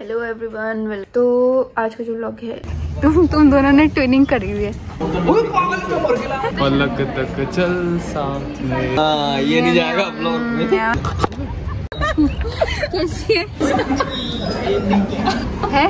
Hello everyone, तो आज का जो व्लॉग है तुम दोनों ने ट्विनिंग करी हुई है। पलक तक चल साथ में। ये नहीं जाएगा व्लॉग में। कैसी है?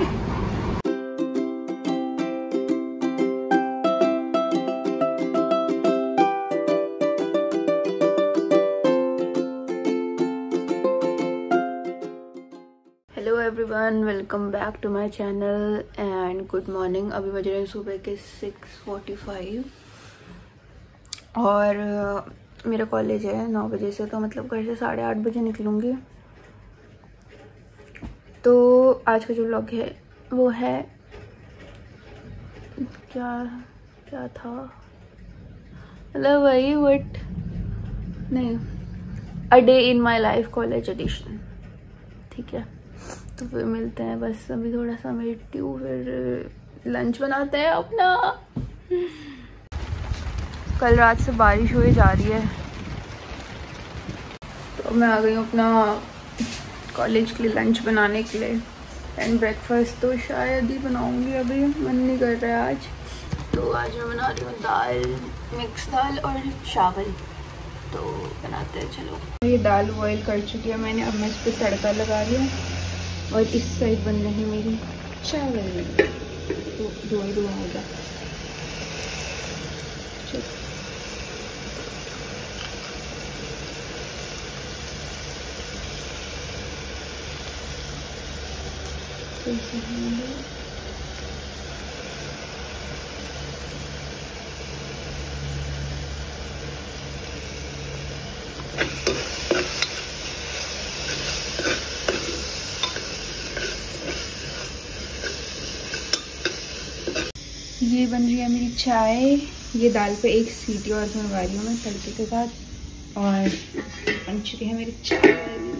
Hello everyone, welcome back to my channel and good morning. अभी बज रहे हैं सुबह के 6:45 और मेरा कॉलेज है 9 बजे से, तो मतलब घर से 8:30 बजे निकलूँगी। तो आज का जो व्लॉग है वो है क्या था, मतलब वही नहीं, a day in my life college edition. ठीक है, तो फिर मिलते हैं। बस अभी थोड़ा सा मेटती हूँ, फिर लंच बनाते हैं अपना। कल रात से बारिश हुई जा रही है, तो मैं आ गई हूँ अपना कॉलेज के लिए लंच बनाने के लिए। एंड ब्रेकफास्ट तो शायद ही बनाऊंगी, अभी मन नहीं कर रहा है आज। तो आज मैं बना रही हूँ दाल, मिक्स दाल और चावल। तो बनाते हैं, चलो। ये दाल बॉईल कर चुकी है मैंने, अब मैं इस पर तड़का लगा रही हूँ। और इस साइड बन रही मेरी चावल, तो धुआं होगा। ये बन रही है मेरी चाय। ये दाल पे एक सीटी और बनवा रही हूँ मैं तड़के के साथ, और बन चुकी है मेरी चाय।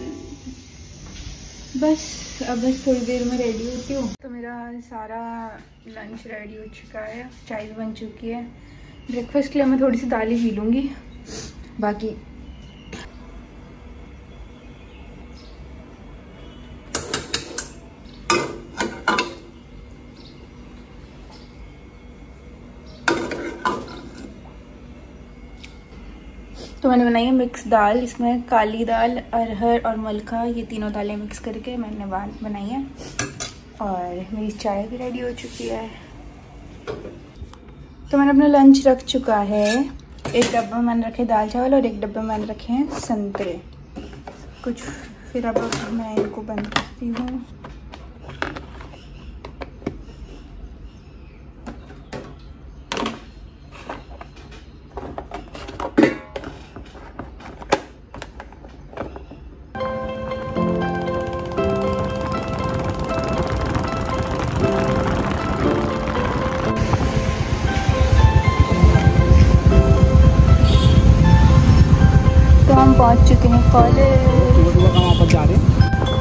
बस अब थोड़ी देर में रेडी होती हूँ। तो मेरा सारा लंच रेडी हो चुका है, चाय भी बन चुकी है। ब्रेकफास्ट के लिए मैं थोड़ी सी दाल ही पी लूँगी, बाकी तो मैंने बनाई है मिक्स दाल। इसमें काली दाल, अरहर और मलका, ये तीनों दालें मिक्स करके मैंने बनाई है। और मेरी चाय भी रेडी हो चुकी है। तो मैंने अपना लंच रख चुका है। एक डब्बा में मैंने रखे दाल चावल और एक डब्बे में मैंने रखे हैं संतरे कुछ। फिर अब मैं इनको बंद करती हूँ। हम पहुंच चुके हैं कॉलेज। वापस जा रहे हैं।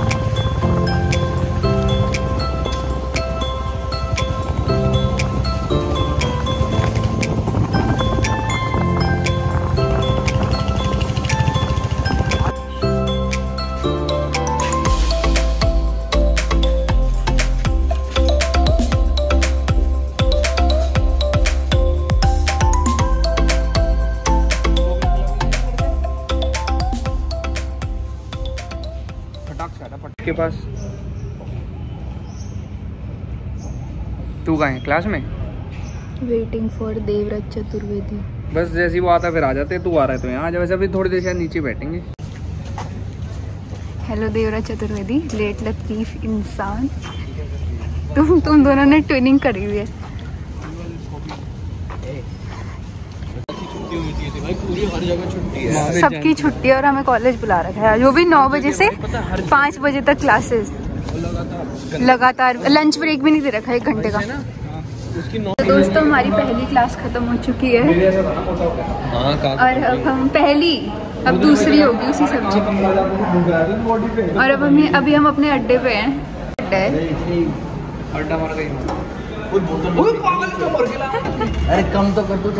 के पास तू कहाँ है? क्लास में वेटिंग फॉर देवव्रत चतुर्वेदी। बस जैसे ही वो आता फिर आ जाते। तू आ रहा है तो यहाँ आ जा। वैसे अभी थोड़ी देर शायद नीचे बैठेंगे। हेलो देवव्रत चतुर्वेदी, लेट लतीफ इंसान। तुम दोनों ने ट्विनिंग करी हुई है। हर जगह छुट्टी है, सबकी छुट्टी है और हमें कॉलेज बुला रखा है। जो भी 9 बजे से 5 बजे तक क्लासेस लगातार। लंच ब्रेक भी नहीं दे रखा है 1 घंटे का। तो दोस्तों, हमारी पहली क्लास खत्म हो चुकी है और अब हम अब दूसरी होगी उसी सब्जेक्ट। और अब अभी हम अपने अड्डे पे हैं। अड्डा मार गई। अरे कम तो कर दो।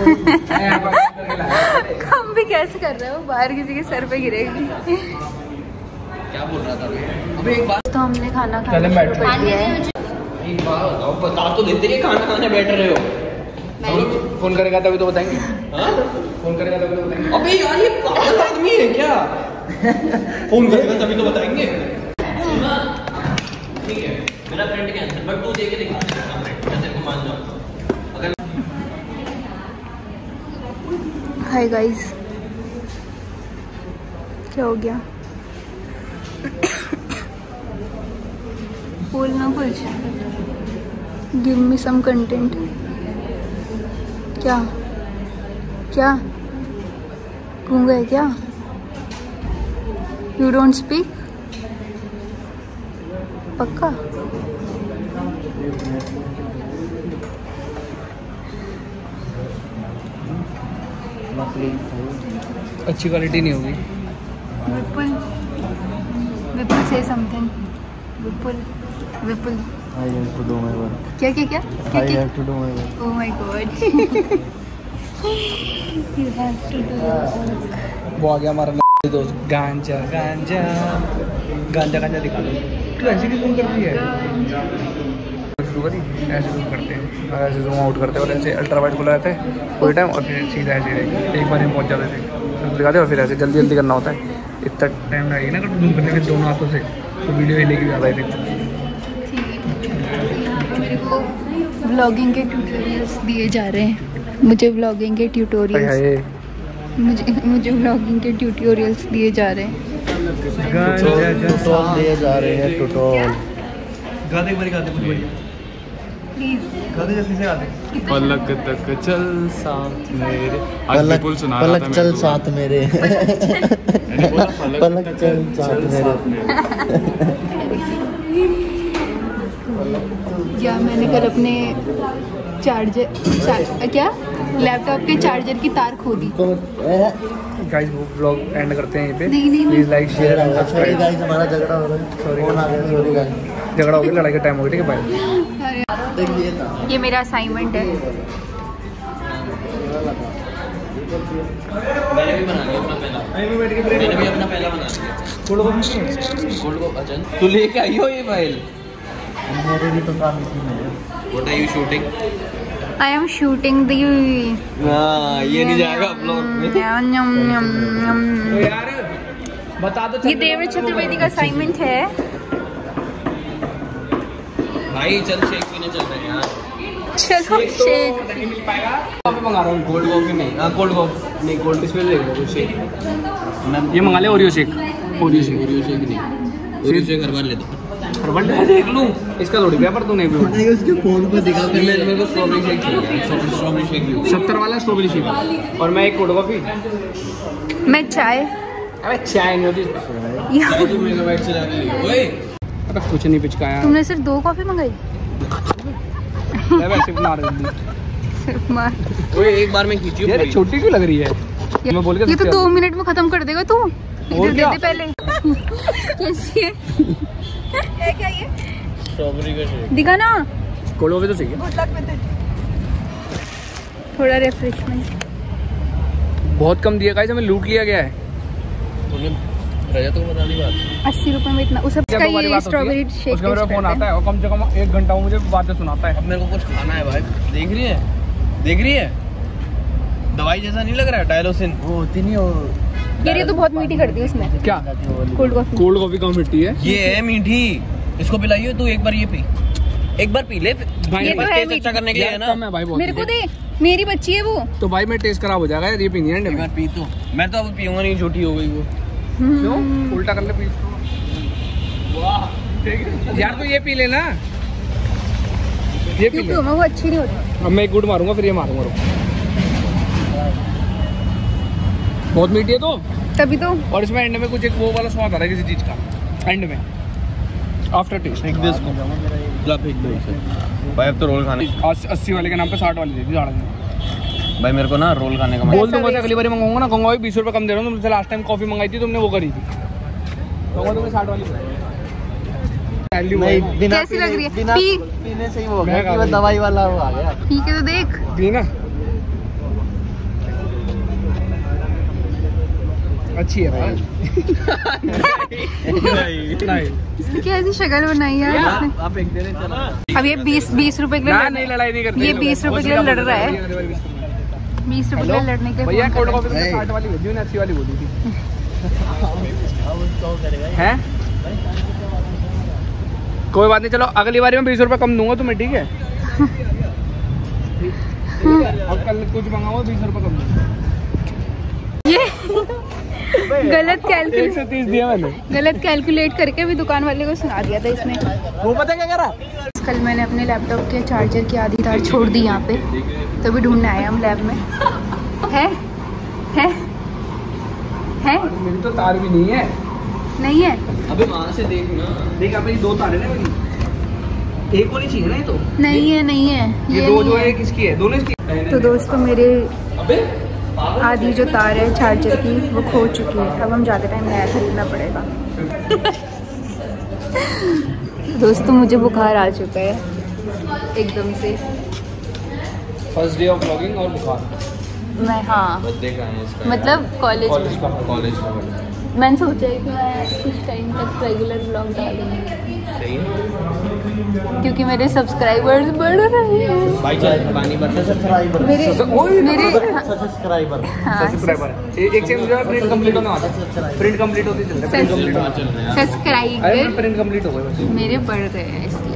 कम भी कैसे कर रहे हो, बाहर किसी के सर पे गिरेगी। क्या बोल रहा था अबे एक बात तो हमने खाना खा चले बैठ लिया है। एक बात बताओ, बता तो देते कि खाना खाने बैठ रहे हो। फोन करेगा तभी तो बताएंगे। हाँ? फोन करेगा तभी तो बताएंगे। अबे यार ये पागल आदमी है क्या? फोन करेगा तभी तो बताएंगे। सुना? ठीक है मेरा फ्रेंड कैंसिल, बट तू देके दिखा मैं तेरे को मान जाऊंगा। अगर हाय गाइस, क्या हो गया? बोलना कुछ, गिव मी सम कंटेंट। क्या क्या गूंगा है क्या? You don't speak? पक्का? अच्छी क्वालिटी नहीं होगी। विपुल, विपुल से something. Vipul, Vipul I have to do my work. क्या क्या क्या क्या I क्या? have to do my work. Oh my god. You have to do your work. वो आ गया हमारा दोस्त गांजा गांजा गांजा गांजा दिखा दो। तू ऐसे भी जूम करती है? शुरू करी ऐसे जूम करते हैं और ऐसे जूम आउट करते हैं और ऐसे अल्ट्रा वाइड खुला रहता है कोई टाइम और फिर सीधा ऐसे रहेगी। एक बार ही पहुँच जाते थे दिखाते और फिर ऐसे जल्दी जल्दी करना होता है। इतना टाइम लगेगा ना जूम करने के दोनों हाथों से, तो वीडियो हिलेगी ज़्यादा ही थी। मेरे को व्लॉगिंग के ट्यूटोरियल्स दिए जा रहे हैं। मुझे व्लॉगिंग के ट्यूटोरियल्स मुझे व्लॉगिंग के ट्यूटोरियल्स दिए जा रहे हैं। ट्यूटोरियल दिए जा रहे हैं। ट्यूटोरियल गाते बड़ी गाते कुछ बढ़िया प्लीज गाते जल्दी से गाते। पलक तक चल साथ मेरे, आज विपुल सुना रहा था पलक चल साथ मेरे। पलक चल साथ मेरे। या मैंने कल अपने क्या लैपटॉप के चार्जर की तार खो दी। गाइस वो व्लॉग एंड करते हैं यहीं पे। नहीं please like share and sorry subscribe. Guys, हमारा झगड़ा हो रहा है। सॉरी फोन आ गया। Sorry guys. झगड़ा हो गया, लड़ाई का टाइम हो गया। ठीक है बाय। देखिए ना, ये मेरा असाइनमेंट है। मैंने भी बना लिया अपना पहला। मैंने भी अपना पहला बना लिया। गोल्ड को अचन तू लेके आई हो ये फाइल? मेरे भी तो काम इसी में है। What are you shooting? I am shooting दी। हां ये नहीं जाएगा अपलोड में। तो यार बता दो। ये देवर चतुर्वेदी का असाइनमेंट है। भाई चल शेक पीने चल रहे हैं यार। चलो शेक। मिल पाएगा? कॉफी मंगा रहा हूँ। गोल्ड कॉफी नहीं, हाँ गोल्ड कॉफी नहीं, गोल्ड इसमें ले लो शेक। ये मंगा ले ओरियो शेक। ओरियो शेक नहीं, ओरियो शेक हर बार ले दो। हर बार देख लूँ इसका थोड़ी पेपर तू नहीं भी नहीं, उसके फोन पे दिखा के मेरे को स्ट्रॉबेरी शेक चाहिए। स्ट्रॉबेरी शेक 70 वाला स्ट्रॉबेरी शेक और मैं एक कोल्ड कॉफी। मैं चाय। अबे चाय नहीं होती यहाँ तू मेगाबाइट से जाके लियो। ओए अबे कुछ नहीं पिचकाया। तुमने सिर्फ 2 कॉफी मंगाई? मैं वैसे बना रही थी। मार। ओए एक बार में खींची यार, छोटी क्यों लग रही है? मैं बोल के ये तो 2 मिनट में खत्म कर देगा तू। इधर क्या? दे दे पहले। कैसी है? क्या ये? स्ट्रॉबेरी का शेक दिखा ना। कोल्ड कॉफी तो चाहिए। थोड़ा रिफ्रेशमेंट। बहुत कम दिया गाइस, हमें लूट लिया गया है। रजत को बता दी बात। 80 रुपए में इतना उसका ये स्ट्रॉबेरी शेक। उसका मेरा फोन आता है और कम से कम 1 घंटा वो मुझे बातें सुनाता है। अब मेरे को कुछ खाना है भाई। देख रही है दवाई जैसा नहीं लग रहा है? डायलोसिन वो होती नहीं हो। यार ये तो बहुत मीठी कर दी उसने। क्या? Cold coffee. कोल्ड कॉफी कम मिट्टी है। ये है मीठी, इसको पिलाइए। तू एक बार ये पी, एक बार पी ले भाई। ये तो है मीठी। अच्छा करने के लिए है ना। भाई मेरे को दे, मेरी बच्ची है वो। तो भाई मैं टेस्ट खराब हो जाएगा यार, ये पीनी है। एक बार पी तो मैं तो अब पीऊंगा नहीं, झूठी हो गई वो। क्यों? उल्टा कर ले पी। वाह ठीक है यार, तो ये पी लेना। ये पी ले। क्यों? वो अच्छी नहीं होती। अब मैं एक गुड मारूंगा फिर ये मारूंगा। बहुत मीठी है तो तभी तो। और इसमें एंड में कुछ एक वो वाला स्वाद आ रहा है किसी चीज का एंड में, आफ्टर टेस्ट। फेंक दे इसको, फेंक दो इसे भाई। अब तो रोल खाने 80 वाले के नाम पे 60 वाली दे दी झाड़ ने। भाई। मेरे को ना रोल खाने का बोल दूंगा, अगली बार मंगाऊंगा ना, कहूंगा 20 रुपये कम दे रहा हूँ। तुमसे लास्ट टाइम कॉफी मंगाई थी तुमने, वो करी थी। कहूंगा तुमने 60 वाली नहीं, बिना कैसी लग रही है? बिना पी। पीने से ही वो हो गया कि वो दवाई वाला वो आ गया। ठीक है तो देख। पी ना। अच्छी है भाई। कैसी शक्ल बनाई है इसने। आप एक दे रहे चलो। अब ये 20 रुपए के लिए नहीं लड़ाई नहीं करते। ये 20 रुपए के लिए लड़ रहा है। 20 रुपए के लिए लड़ने के भैया कोल्ड कॉफी में 60 वाली भेजी ना, 80 वाली बोली थी। हैं? कोई बात नहीं, चलो अगली बारी में 20 रुपए कम दूंगा तुम्हें, ठीक है? और कल कुछ मंगाओ 20 रुपए कम दूंगा। ये गलत कैलकुलेट 130 दिया मैंने। गलत कैलकुलेट करके भी दुकान वाले को सुना दिया था इसने। वो पता क्या करा? कल मैंने अपने लैपटॉप के चार्जर की आधी तार छोड़ दी यहाँ पे, तो भी ढूंढने आए हम लैब में। है मेरी तो तार भी नहीं है। नहीं है? अबे वहाँ से देख ना, देख अबे 2 तार है ना मेरी, एक होनी चाहिए ना ये तो। नहीं है ये दो जो नहीं है किसकी है? दोनों इसकी। तो दोस्तों मेरे अबे आधी जो तार है चार्जर की वो खो चुकी है। अब हम ज़्यादा टाइम नया खरीदना पड़ेगा। दोस्तों मुझे बुखार आ चुका है एकदम से। फर्स्ट डे ऑफ व्लॉगिंग और बुखार। मैं मतलब कॉलेज का मैंने सोचा है कि मैं कुछ टाइम तक रेगुलर ब्लॉग डालूंगी, क्योंकि मेरे सब्सक्राइबर्स बढ़ रहे हैं। सब्सक्राइबर एक सेकंड जो है प्रिंट कंप्लीट होने वाला है। प्रिंट कंप्लीट होती चल रहा है। सब्सक्राइबर प्रिंट कंप्लीट हो गए बस। मेरे बढ़ रहे हैं इसलिए।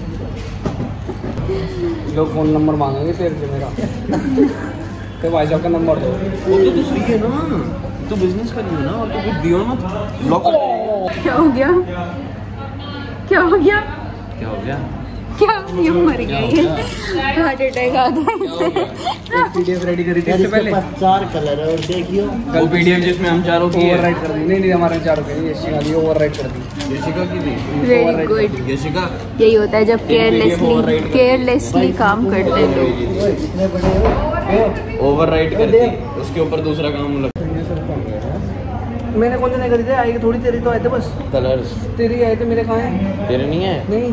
लोग फोन नंबर मांगेंगे तेरे से मेरा। तो भाई साहब का नंबर दो। वो तो सही है ना, तू बिजनेस कर रही है ना, और तू कुछ दियो मत ब्लॉक कर। क्या हो गया? क्या हो गया? क्या ये मर गया? ये हार्ट अटैक आ गया इसे। पीडीएफ रेडी करी थी इससे पहले। 4 कलर है और देखियो कल पीडीएफ जिसमें हम चारों की ओवरराइट कर दी। नहीं हमारे चारों की नहीं, यशिका की ओवरराइट कर दी। यशिका की थी। Very good. यशिका यही होता है जब केयरलेसली काम करते हैं लोग। ओवरराइट कर दी, उसके ऊपर दूसरा काम लग। मैंने कौन से नहीं करी थे? आएगी थोड़ी, तेरी तो आए थे बस। कलर्स तेरी आए थे, मेरे कहाँ हैं? तेरे नहीं है? नहीं।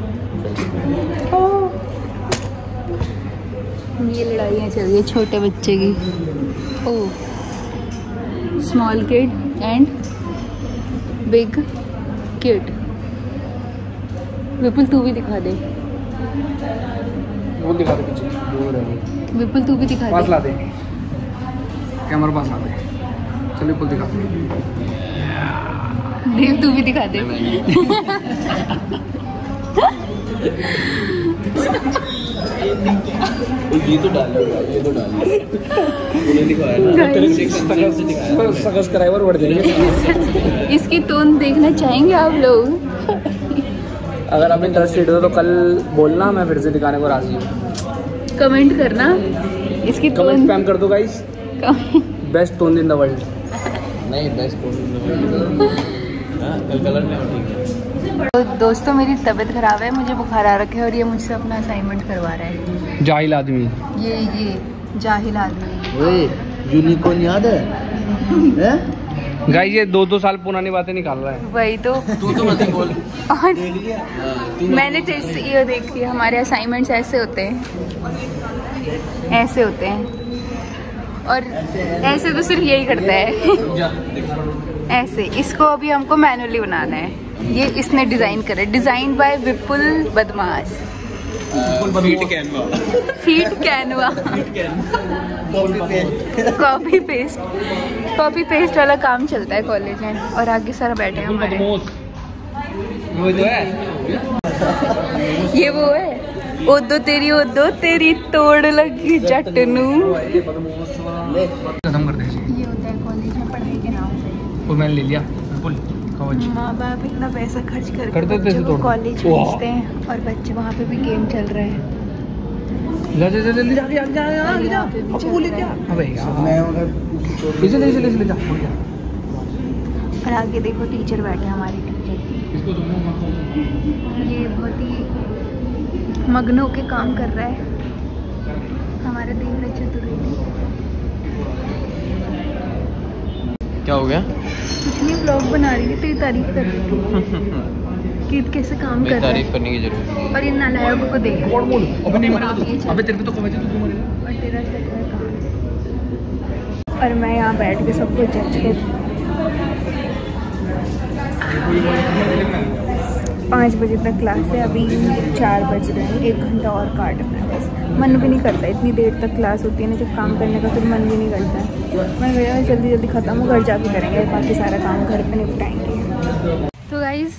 ये लड़ाइयाँ चल रही है छोटे बच्चे की। Oh, small kid and big kid. Vipul तू भी दिखा दे। वो दिखा दे पीछे। विपुल तू भी दिखा पास दे। ला दे, कैमरा पास ला दे। चल विपुल दिखा दे। देव तू भी दिखा दे। ये तो डाल, ये तो डाल। उन्हें दिखाया ना, सब्सक्राइबर बढ़ जाएंगे। इसकी टोन देखना चाहेंगे आप लोग? अगर आप इंटरेस्टेड हो तो कल बोलना, मैं फिर से दिखाने को राजी हूँ। कमेंट करना इसकी कमेंट टोन। स्पैम कर दो guys. Best tone in the world. नहीं बेस्ट कल कलर में ठीक है। तो दोस्तों मेरी तबीयत खराब है, मुझे बुखार आ रखा है और ये मुझसे अपना असाइनमेंट करवा रहा है। जाहिल आदमी। ये जाहिल आदमी। ओए यूनिकॉर्न याद है? गाइस ये 2-2 साल पुरानी बातें निकाल रहा है। वही तो। तू तो मत बोल। और मैंने तो ये देखी, हमारे असाइनमेंट्स ऐसे होते हैं, ऐसे होते हैं, और ऐसे तो सिर्फ यही करता है। ऐसे इसको अभी हमको मैनुअली बनाना है। ये इसने डिजाइन करा, डिजाइन बाय विपुल बदमाश। Feet Canva. कॉपी पेस्ट वाला काम चलता है कॉलेज में। और आगे सारा बैठे हैं हमारे। वो तो है। ये वो है, ओदो तेरी तोड़ लगी जटनू। खत्म कर दे। ये होता है कॉलेज में पढ़ाई के नाम पे। और मैंने ले लिया बिल्कुल कवच। माँ बाप इतना पैसा खर्च करते करके पैसे बच्चों को तोड़। कॉलेज भेजते हैं और बच्चे वहाँ पे भी गेम चल रहे हैं। जा जा जा जल्दी जा जा जा जा। अब बोले क्या? अबे यार मैं अगर ले जा। और आगे देखो टीचर बैठे हैं, हमारे टीचर। ये बहुत ही मग्न होके काम कर रहा है हमारा देवराज चतुर्वेदी। क्या हो गया? कुछ नहीं, ब्लॉग बना रही थी, तेरी तारीफ कर रही थी कि कैसे काम कर रहा है। तारीफ करने की जरूरत नहीं। और ये नालायकों को देख। कौन बोल? अबे नहीं मरेगा तू। अबे तेरे पे तो कवच है, तू क्यों मरेगा? और तेरा और मैं यहाँ बैठ के सबको जज कर 5 बजे तक क्लास है, अभी 4 बज रहे हैं, 1 घंटा और काटना है बस। मन भी नहीं करता इतनी देर तक क्लास होती है ना, जब काम करने का फिर मन भी नहीं करता है। मैं भैया जल्दी जल्दी ख़त्म हो, घर जाके करेंगे बाकी सारा काम, घर पे निपटाएंगे। तो गाइज़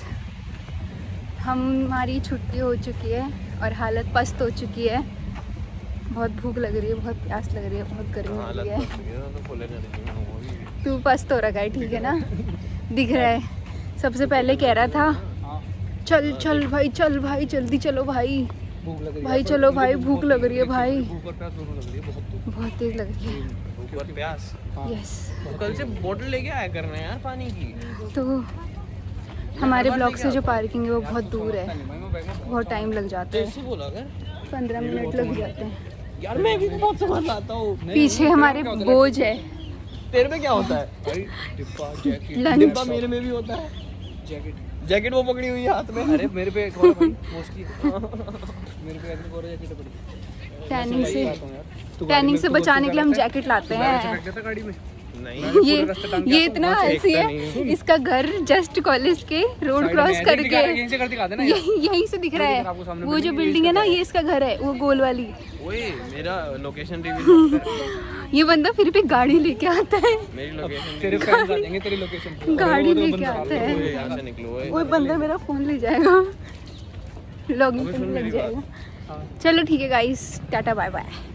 हमारी छुट्टी हो चुकी है और हालत पस्त हो चुकी है। बहुत भूख लग रही है, बहुत प्यास लग रही है, बहुत गर्मी हो रही है। तू पस्त हो रखा है, ठीक है ना, दिख रहा है। सबसे पहले कह रहा था चल चल भाई, चल भाई, जल्दी चलो भाई, भाई चलो भाई, भूख लग रही है भाई, बहुत तेज लग रही है प्यास। यस। तो कल से बोतल लेके आया करना है यार पानी की। तो हमारे ब्लॉक से जो पार्किंग है वो बहुत दूर है, बहुत टाइम लग जाता है, 15 मिनट लग जाते हैं यार। मैं भी बहुत सामान लाता हूँ, पीछे हमारे बोझ है। तेरे में क्या होता है? लंच मेरे में भी होता है। जैकेट वो पकड़ी हुई है हाथ में। अरे मेरे पे एक और भाई मोस्टली मेरे पे एक और जैकेट पड़ी। टैनिंग से बचाने के लिए हम जैकेट लाते हैं। गाड़ी में नहीं, ये इतना आलसी है, इसका घर जस्ट कॉलेज के रोड क्रॉस करके यहीं से दिख रहा है। वो जो बिल्डिंग है ना, ये इसका घर है, वो गोल वाली। ओए मेरा लोकेशन रिवील ये बंदा फिर भी गाड़ी लेके आता है। मेरी लोकेशन तेरे फ्रेंड्स आ जाएंगे तेरी लोकेशन। गाड़ी लेके आता है, यहाँ से निकलो। वो बंदा मेरा फोन ले जाएगा, लॉगिन लग जाएगा। चलो ठीक है गाइस, टाटा बाय बाय।